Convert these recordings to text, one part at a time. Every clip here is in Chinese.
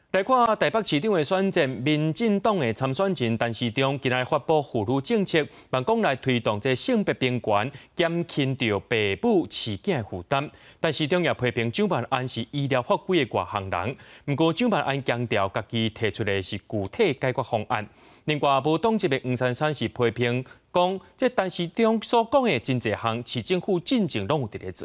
来看台北市长的选战，民进党的参选人陈时中今日发布妇女政策，望讲来推动这性别平权，减轻着父母饲囝的负担。陈时中也批评蒋万安是医疗法规的外行人，不过蒋万安强调家己提出的是具体解决方案。另外，无党籍的黄珊珊是批评讲，这陈时中所讲的真侪项，市政府进前拢有伫咧做。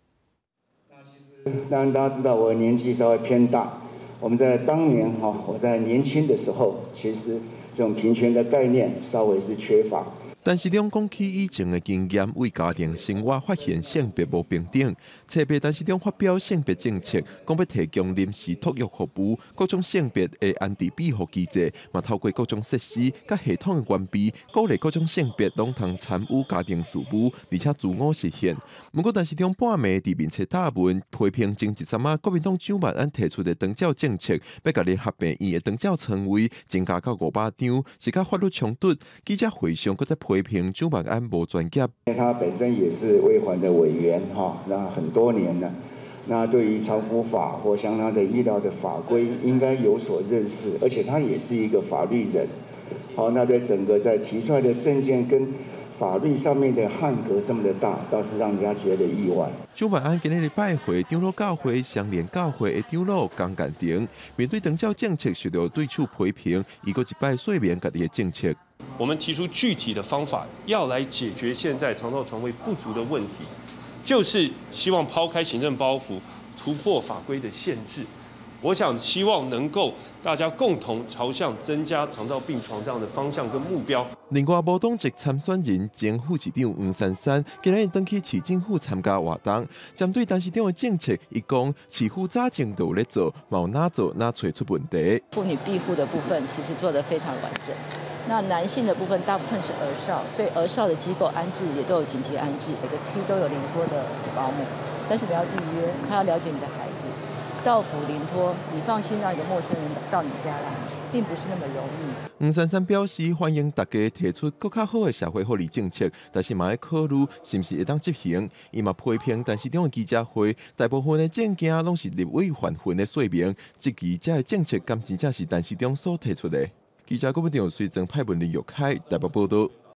当然，大家知道我的年纪稍微偏大。我们在当年我在年轻的时候，其实这种平权的概念稍微是缺乏。 陈时中讲起以前的经验，为家庭生活发现性别无平等。特别陈时中发表性别政策，讲要提供临时托育服务，各种性别的安置庇护机制，嘛透过各种设施甲系统的完备，鼓励各种性别拢通参与家庭事务，而且自我实现。不过陈时中半暝伫面册答问，批评前一阵国民党蒋万安提出的长照政策，要甲联合病院的长照床位增加到500张，是甲法律冲突。记者会上搁再批评蒋万安无专业。 他本身也是卫环的委员那很多年了，那对于长服法或相当的医疗的法规应该有所认识，而且他也是一个法律人。那对整个在提出来的政见跟法律上面的汉格这么的大，倒是让人家觉得意外。 蒋万安今日拜会长老教会、相连教会的长老江建庭，面对长照政策受到对手批评，伊搁一摆说明家己的政策。 我们提出具体的方法，要来解决现在长照床位不足的问题，就是希望抛开行政包袱，突破法规的限制。我想希望能够大家共同朝向增加长照病床这样的方向跟目标。 另外，无党籍参选人前副市长黄珊珊今日登去市政府参加活动，针对陈时中的政策，伊讲市府早前就有咧做，嘛有哪做哪找出问题。 妇女庇护的部分其实做得非常完整。那男性的部分大部分是儿少，所以儿少的机构安置也都有紧急安置，每个区都有临托的保姆，但是你要预约，他要了解你的孩子。到府临托，你放心让一个陌生人到你家来，并不是那么容易。 黄珊珊表示欢迎大家提出更较好的社会福利政策，但是嘛要考虑是不是会当执行。伊嘛批评陈时中的记者会，大部分的证件拢是立委还魂的说明，质疑这个政策敢真正是陈时中所提出的。记者郭文定随曾派文林玉开台北报道。